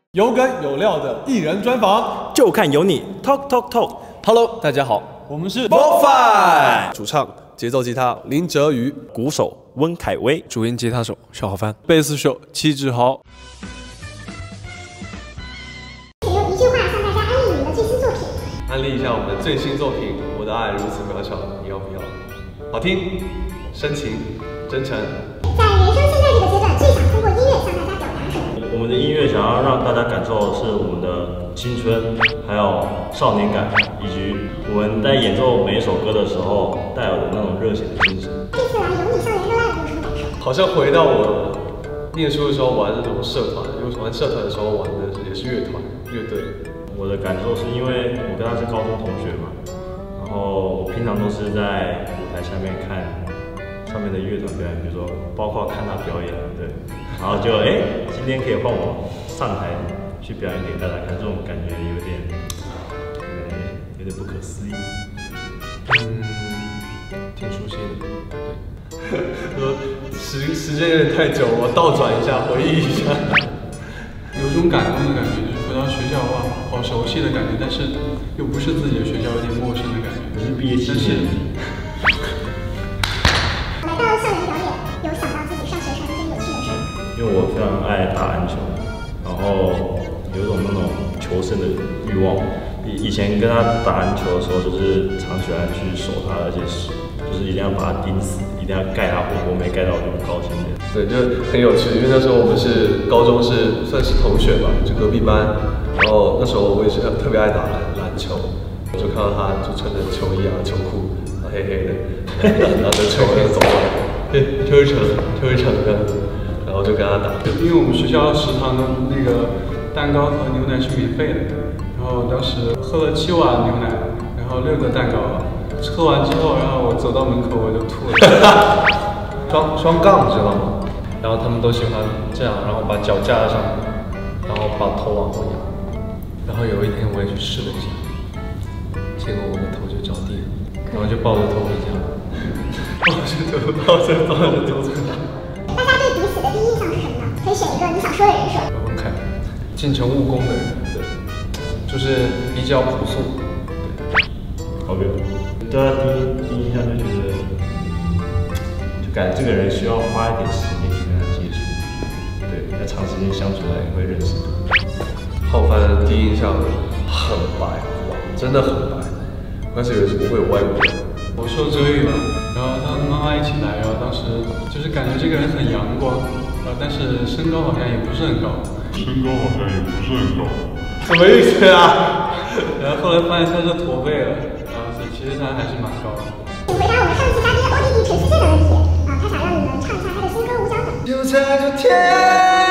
有梗有料的艺人专访， 就看有你 Talk Talk Talk。Hello， 大家好， 我们是 BOFFAN， 主唱节奏吉他林哲宇， 鼓手温凯威， 主音吉他手邵浩帆，贝斯手戚志豪。 请用一句话向大家安利你们的最新作品。 安利一下我们的最新作品《我的爱如此渺小，你要不要》？好听，深情，真诚。 在人生现在这个阶段，最想通过音乐向大家表达什么？ 我们的音乐想要让大家感受的是我们的青春，还有少年感，以及我们在演奏每一首歌的时候带有的那种热血的精神。 这次来有你校园热 live 有什么感受？ 好像回到我念书的时候玩那种社团，因为玩社团的时候玩的也是乐团、乐队。 我的感受是因为我跟他是高中同学嘛，然后我平常都是在舞台下面看上面的乐团表演，比如说包括看他表演，对，然后就今天可以换我上台去表演给大家看，这种感觉有点不可思议。 挺熟悉的，对。说时间有点太久，我倒转一下，回忆一下， 有种感动的感觉，就是回到学校哇，好熟悉的感觉，但是又不是自己的学校，有点陌生的感觉。 不是毕业期间。 来到校园表演，有想到自己上学时候那些有趣的事吗？ 因为我非常爱打篮球，然后有种那种求胜的欲望。以前跟他打篮球的时候，就是常喜欢去守他，而且就是一定要把他盯死，一定要盖他火锅，没盖到我就不高兴的。 对，就很有趣，因为那时候我们是高中是算是同学吧，就隔壁班。然后那时候我也是特别爱打篮球，我就看到他就穿着球衣啊、球裤，黑黑的，拿着球那走过来，推一场这样子，然后就跟他打。 因为我们学校食堂的那个蛋糕和牛奶是免费的，然后当时喝了7碗牛奶，然后6个蛋糕，喝完之后，然后我走到门口我就吐了。 双杠知道吗？然后他们都喜欢这样，然后把脚架在上面，然后把头往后仰。然后有一天我也去试了一下，结果我的头就着地了，然后就抱着头回家，抱着头回家。 大家对彼此的第一印象是什么呢？可以选一个你想说的人设。 文凯，进城务工的人，对，就是比较朴素。 好的，对他第一印象就觉得，就感觉这个人需要花一点时间去跟他接触，对，要长时间相处才会认识他。 浩帆的第一印象很白，哇，真的很白。刚开始以为是不会有外国人。 我受哲宇了，然后他妈妈一起来，然后当时就是感觉这个人很阳光，但是身高好像也不是很高。 什么意思啊？ 然后后来发现他是驼背了，然后所以其实他还是蛮高的。 请回答我们上期嘉宾ODD 陈思健的问题，他想让你们唱一下他的新歌《五角等》。 就在这天。